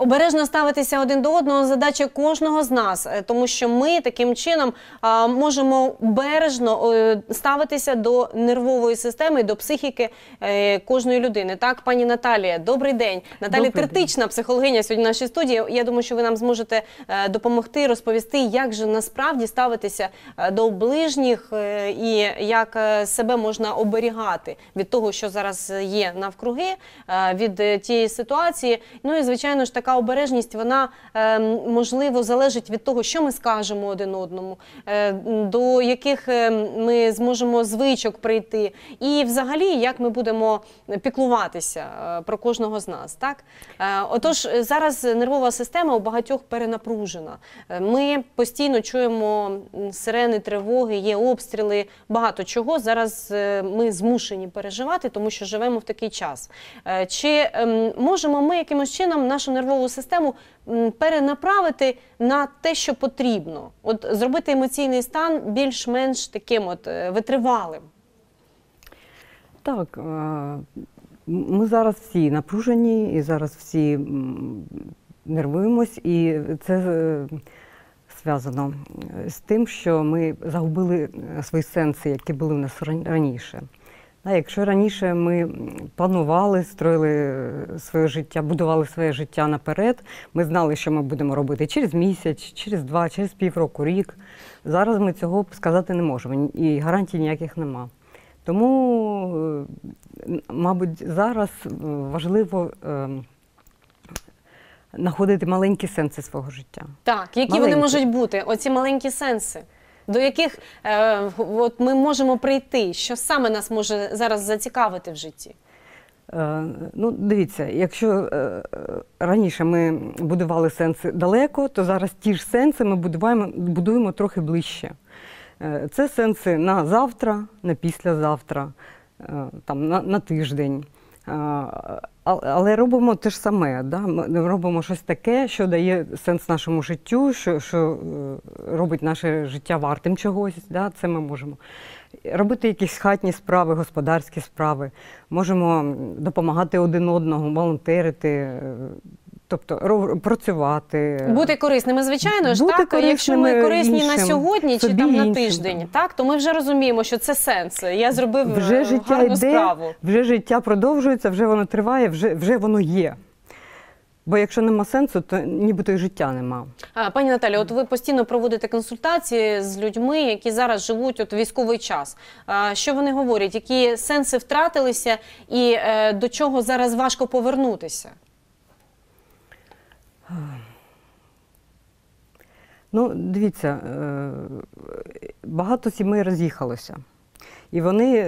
обережно ставитися один до одного – задача кожного з нас, тому що ми таким чином можемо бережно ставитися до нервової системи, до психіки кожної людини. Так, пані Наталія, добрий день. Наталія Тертична, психологиня, сьогодні в нашій студії. Я думаю, що ви нам зможете допомогти, розповісти, як же насправді ставитися до ближніх і як себе можна оберігати від того, що зараз є навкруги, від тієї ситуації. Ну і, звичайно ж, така обережність, вона, можливо, залежить від того, що ми скажемо один одному, до яких ми зможемо звичок прийти. І, взагалі, як ми будемо піклуватися про кожного з нас. Так? Отож, зараз нервова система у багатьох перенапружена. Ми постійно чуємо сирени, тривоги, є обстріли, багато чого. Зараз ми змушені переживати, тому що живемо в такий час. Чи можемо ми якимось чином нашу нервову систему перенаправити на те, що потрібно? От зробити емоційний стан більш-менш таким от витривалим? Так, ми зараз всі напружені і зараз всі нервуємось, і це зв'язано з тим, що ми загубили свої сенси, які були в нас раніше. Якщо раніше ми планували, строїли своє життя, будували своє життя наперед, ми знали, що ми будемо робити через місяць, через 2, через півроку, рік. Зараз ми цього сказати не можемо, і гарантій ніяких нема. Тому, мабуть, зараз важливо знаходити маленькі сенси свого життя. Так, які вони можуть бути, оці маленькі сенси? До яких от ми можемо прийти? Що саме нас може зараз зацікавити в житті? Ну, дивіться, якщо раніше ми будували сенси далеко, то зараз ті ж сенси ми будуємо трохи ближче. Це сенси на завтра, на післязавтра, там, на тиждень. Але робимо те ж саме, да? Ми робимо щось таке, що дає сенс нашому життю, що робить наше життя вартим чогось, да? Це ми можемо. Робити якісь хатні справи, господарські справи, можемо допомагати один одному, волонтерити, тобто працювати. Бути корисними, звичайно ж, так? Якщо ми корисні іншим, на сьогодні чи там на тиждень, так, то ми вже розуміємо, що це сенс. Я зробив гарну справу. Вже життя продовжується, вже воно триває, вже воно є. Бо якщо нема сенсу, то нібито і життя нема. Пані Наталі, от ви постійно проводите консультації з людьми, які зараз живуть от військовий час. Що вони говорять? Які сенси втратилися і до чого зараз важко повернутися? Ну, дивіться, багато сімей роз'їхалося. І вони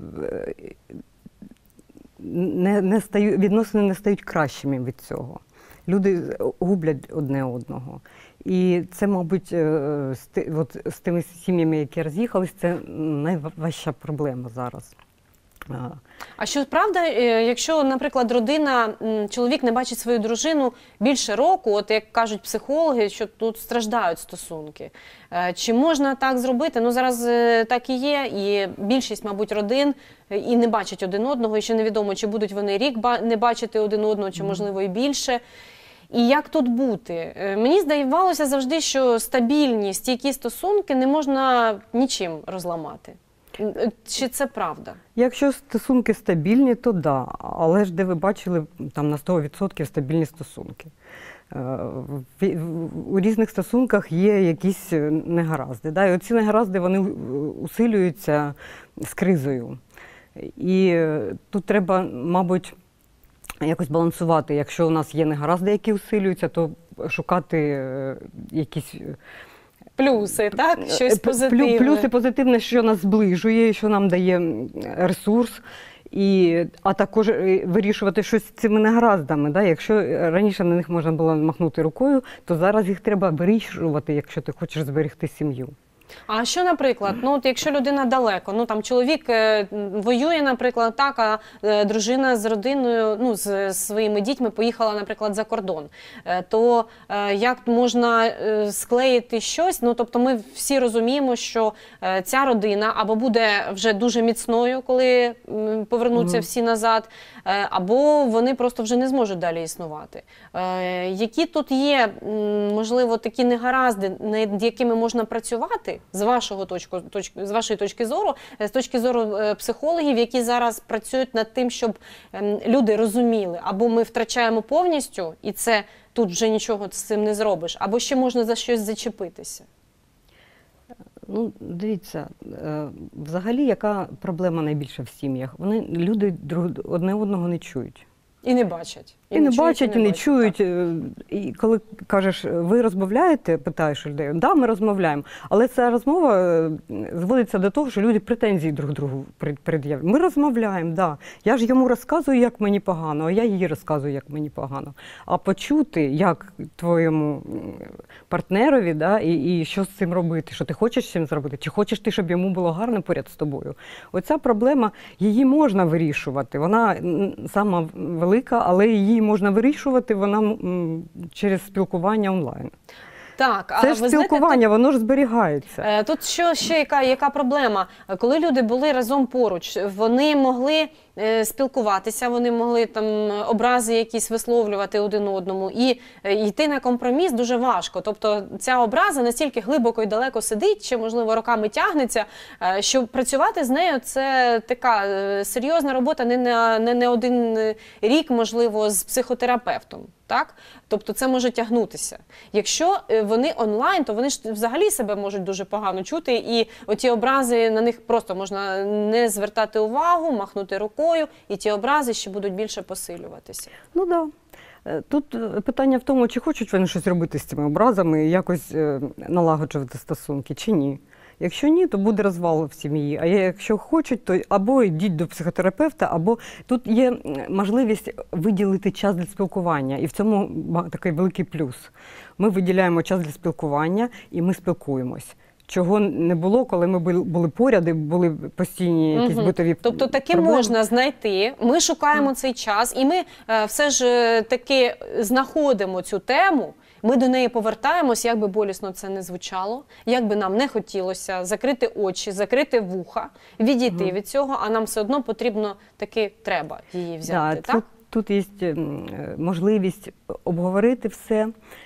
відносини не стають кращими від цього. Люди гублять одне одного. І це, мабуть, з тими сім'ями, які роз'їхались, це найважча проблема зараз. А що правда, якщо, наприклад, родина, чоловік не бачить свою дружину більше року, от як кажуть психологи, що тут страждають стосунки. Чи можна так зробити? Ну, зараз так і є, і більшість, мабуть, родин і не бачать один одного, і ще невідомо, чи будуть вони рік не бачити один одного, чи, можливо, і більше. І як тут бути? Мені здавалося завжди, що стабільні, стійкі стосунки не можна нічим розламати. Чи це правда? Якщо стосунки стабільні, то да. Але ж де ви бачили там на 100% стабільні стосунки. У різних стосунках є якісь негаразди. Да? І оці негаразди, вони усилюються з кризою. І тут треба, мабуть, якось балансувати. Якщо у нас є негаразди, які усилюються, то шукати якісь плюси, так? Щось позитивне. Плюси позитивне, що нас зближує, що нам дає ресурс. А також вирішувати щось з цими негараздами. Да? Якщо раніше на них можна було махнути рукою, то зараз їх треба вирішувати, якщо ти хочеш зберегти сім'ю. А що, наприклад, ну от якщо людина далеко, ну там чоловік воює, наприклад, так, а дружина з родиною, ну з своїми дітьми поїхала, наприклад, за кордон, то як можна склеїти щось? Ну тобто ми всі розуміємо, що ця родина або буде вже дуже міцною, коли повернуться всі назад, або вони просто вже не зможуть далі існувати. Які тут є, можливо, такі негаразди, над якими можна працювати, з вашої точки зору, з точки зору психологів, які зараз працюють над тим, щоб люди розуміли, або ми втрачаємо повністю, і це тут вже нічого з цим не зробиш, або ще можна за щось зачепитися? Ну, дивіться, взагалі, яка проблема найбільша в сім'ях? Люди одне одного не чують. І не бачать. І не бачать, і не чують. І коли кажеш, ви розмовляєте, питаєш людей, да, ми розмовляємо. Але ця розмова зводиться до того, що люди претензії друг другу пред'являють. Ми розмовляємо, да. Я ж йому розказую, як мені погано, а я їй розказую, як мені погано. А почути, як твоєму партнерові, да, і що з цим робити, що ти хочеш з цим зробити, чи хочеш ти, щоб йому було гарно поряд з тобою. Оця проблема, її можна вирішувати. Вона сама велика, але її можна вирішувати через спілкування онлайн. Так, це ж спілкування, воно ж зберігається. Тут ще яка проблема? Коли люди були разом поруч, вони могли спілкуватися, вони могли там образи якісь висловлювати один одному, і йти на компроміс дуже важко. Тобто ця образа настільки глибоко і далеко сидить, чи, можливо, роками тягнеться, що працювати з нею – це така серйозна робота, не один рік, можливо, з психотерапевтом. Так? Тобто це може тягнутися. Якщо вони онлайн, то вони ж взагалі себе можуть дуже погано чути, і оті образи, на них просто можна не звертати увагу, махнути рукою, і ті образи ще будуть більше посилюватися. Ну так. Да. Тут питання в тому, чи хочуть вони щось робити з цими образами, якось налагоджувати стосунки, чи ні. Якщо ні, то буде розвал в сім'ї. А якщо хочуть, то або йдіть до психотерапевта, або тут є можливість виділити час для спілкування. І в цьому такий великий плюс. Ми виділяємо час для спілкування і ми спілкуємось. Чого не було, коли ми були поряд і були постійні якісь битові Тобто таки проблеми. можна знайти, ми шукаємо цей час, і ми все ж таки знаходимо цю тему, ми до неї повертаємось, як би болісно це не звучало, як би нам не хотілося закрити очі, закрити вуха, відійти від цього, а нам все одно потрібно, таки треба її взяти, так? Тут є можливість обговорити все,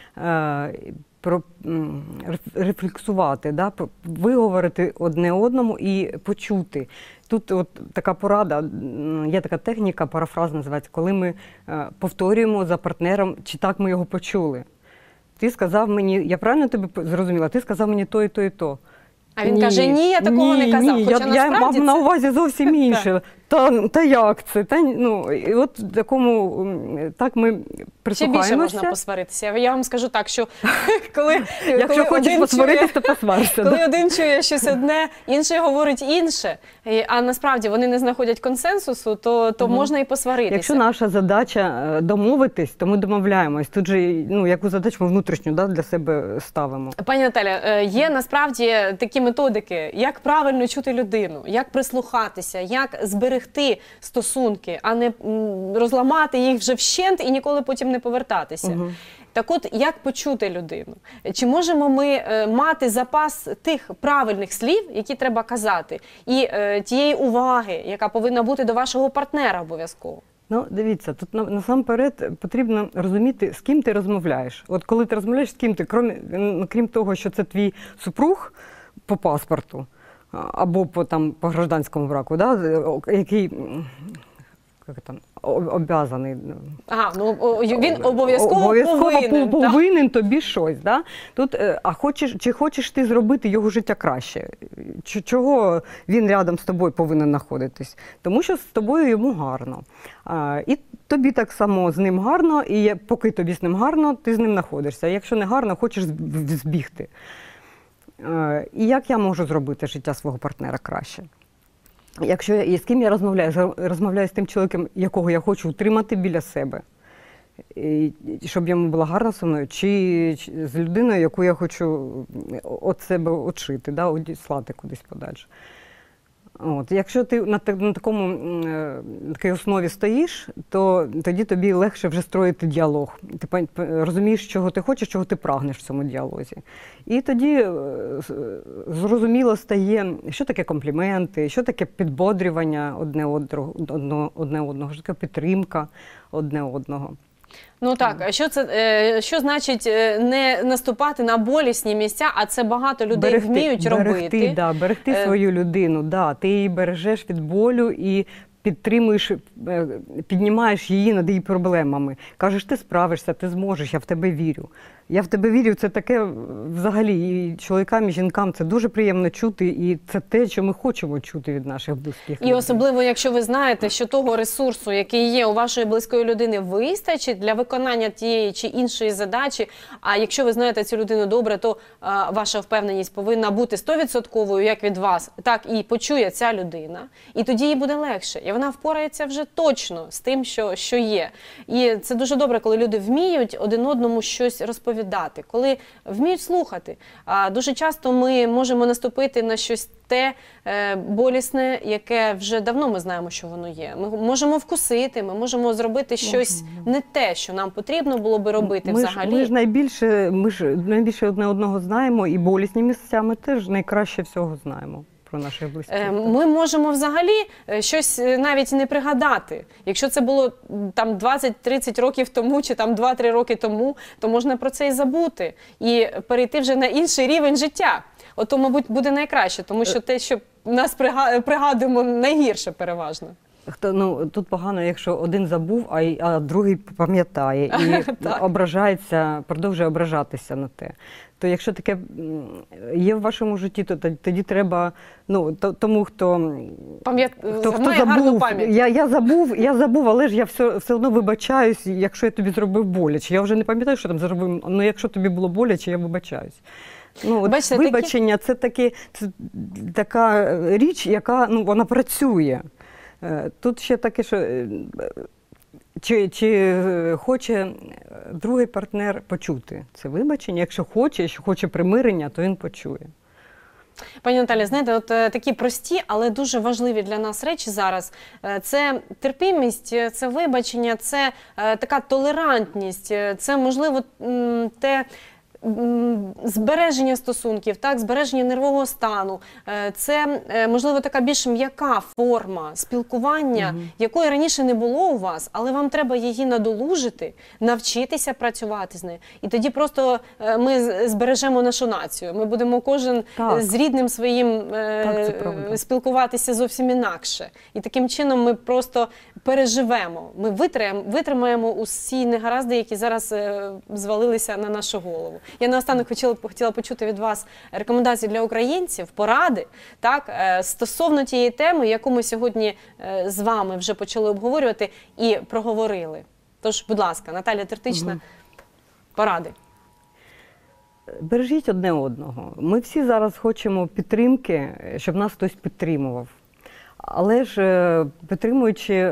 рефлексувати, да, виговорити одне одному і почути. Тут от така порада, є така техніка, парафраз називається, коли ми повторюємо за партнером, чи так ми його почули. Ти сказав мені, я правильно тебе зрозуміла, ти сказав мені то і то і то. А він каже, ні, я такого не казав. Хоча я мав на увазі зовсім інше. Та як це? І от так ми прислухаємося. Ще більше можна посваритися. Я вам скажу так, що коли якщо хочеш посваритися, то посваришся. Коли один чує щось одне, інший говорить інше, а насправді вони не знаходять консенсусу, то можна і посваритися. Якщо наша задача домовитись, то ми домовляємось. Тут же, яку задачу ми внутрішню для себе ставимо. Пані Наталя, є насправді такі методики, як правильно чути людину, як прислухатися, як зберегти стосунки, а не розламати їх вже вщент і ніколи потім не повертатися. Так от, як почути людину? Чи можемо ми мати запас тих правильних слів, які треба казати, і тієї уваги, яка повинна бути до вашого партнера обов'язково? Ну, дивіться, тут насамперед потрібно розуміти, з ким ти розмовляєш. От коли ти розмовляєш з ким ти, крім того, що це твій супруг по паспорту, або по гражданському браку, да, який обов'язаний. Ага, він обов'язково повинен тобі щось. Да? Тут, чи хочеш ти зробити його життя краще? Чого він рядом з тобою повинен знаходитись? Тому що з тобою йому гарно. І тобі так само з ним гарно, і поки тобі з ним гарно, ти з ним знаходишся. А якщо не гарно, хочеш збігти. І як я можу зробити життя свого партнера краще? Якщо з ким я розмовляю з тим чоловіком, якого я хочу утримати біля себе. щоб йому було гарно зі мною, чи з людиною, яку я хочу від себе відшити, да, одіслати кудись подальше. От. Якщо ти на такій основі стоїш, то тоді тобі легше вже строїти діалог. Ти розумієш, чого ти хочеш, чого ти прагнеш в цьому діалозі. І тоді зрозуміло стає, що таке компліменти, що таке підбодрювання одне одного, що таке підтримка одне одного. Ну так, що значить не наступати на болісні місця, а це багато людей вміють робити. Берегти свою людину, ти її бережеш від болю і підтримуєш, піднімаєш її над її проблемами. Кажеш, ти справишся, ти зможеш, я в тебе вірю. Я в тебе вірю, це таке взагалі і чоловікам, і жінкам це дуже приємно чути, і це те, що ми хочемо чути від наших близьких людей. І особливо, якщо ви знаєте, що того ресурсу, який є у вашої близької людини, вистачить для виконання тієї чи іншої задачі, а якщо ви знаєте цю людину добре, то ваша впевненість повинна бути 100% як від вас, так і почує ця людина, і тоді їй буде легше, і вона впорається вже точно з тим, що є. І це дуже добре, коли люди вміють один одному щось розповідати, коли вміють слухати. Дуже часто ми можемо наступити на щось те болісне, яке вже давно ми знаємо, що воно є. Ми можемо вкусити, ми можемо зробити щось не те, що нам потрібно було би робити взагалі. Ми ж найбільше одне одного знаємо, і болісні місця ми теж найкраще всього знаємо. Наших близьких. Ми можемо взагалі щось навіть не пригадати. Якщо це було там 20-30 років тому, чи там 2-3 роки тому, то можна про це і забути. І перейти вже на інший рівень життя. Ото, мабуть, буде найкраще, тому що те, що нас пригадуємо, найгірше переважно. Тут погано, якщо один забув, а другий пам'ятає і ображається, продовжує ображатися на те. То якщо таке є в вашому житті, то тоді треба, тому хто забув, я забув, але ж я все одно вибачаюсь, якщо я тобі зробив боляче. Я вже не пам'ятаю, що там зробив, але якщо тобі було боляче, я вибачаюсь. Вибачення – це така річ, яка вона працює. Тут ще таке, що чи хоче другий партнер почути це вибачення. Якщо хоче примирення, то він почує. Пані Наталі, знаєте, от такі прості, але дуже важливі для нас речі зараз. Це терпімість, це вибачення, це така толерантність, це, можливо, те збереження стосунків, так, збереження нервового стану. Це, можливо, така більш м'яка форма спілкування, якої раніше не було у вас, але вам треба її надолужити, навчитися працювати з нею. І тоді просто ми збережемо нашу націю. Ми будемо кожен з рідним своїм спілкуватися зовсім інакше. І таким чином ми просто переживемо, ми витримаємо усі негаразди, які зараз звалилися на нашу голову. Я наостанок хотіла почути від вас рекомендації для українців, поради, так, стосовно тієї теми, яку ми сьогодні з вами вже почали обговорювати і проговорили. Тож, будь ласка, Наталія Тертична, поради. Бережіть одне одного. Ми всі зараз хочемо підтримки, щоб нас хтось підтримував. Але ж підтримуючи,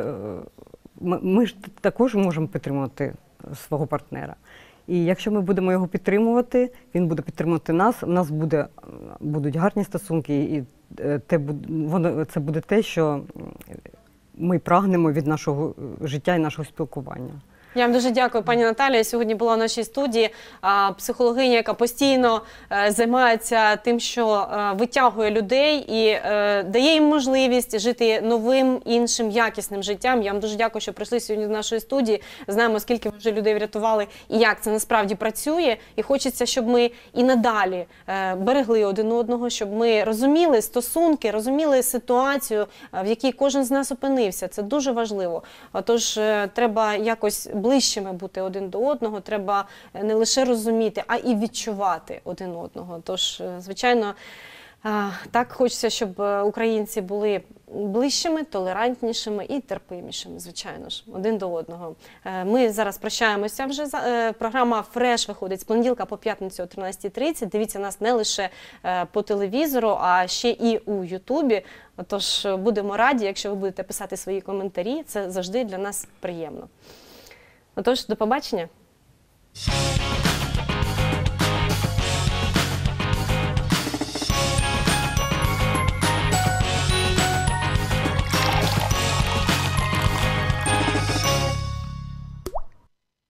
ми ж також можемо підтримувати свого партнера. І якщо ми будемо його підтримувати, він буде підтримувати нас, у нас будуть гарні стосунки, і це буде те, що ми прагнемо від нашого життя і нашого спілкування. Я вам дуже дякую, пані Наталія. Сьогодні була в нашій студії психологиня, яка постійно займається тим, що витягує людей і дає їм можливість жити новим, іншим, якісним життям. Я вам дуже дякую, що прийшли сьогодні до нашої студії. Знаємо, скільки ви вже людей врятували і як це насправді працює. І хочеться, щоб ми і надалі берегли один одного, щоб ми розуміли стосунки, розуміли ситуацію, в якій кожен з нас опинився. Це дуже важливо. Тож треба якось ближчими бути один до одного, треба не лише розуміти, а і відчувати один одного. Тож, звичайно, так хочеться, щоб українці були ближчими, толерантнішими і терпимішими, звичайно ж, один до одного. Ми зараз прощаємося вже. Програма «Фреш» виходить з понеділка по п'ятницю о 13:30. Дивіться нас не лише по телевізору, а ще і у Ютубі. Тож будемо раді, якщо ви будете писати свої коментарі. Це завжди для нас приємно. Отож, до побачення.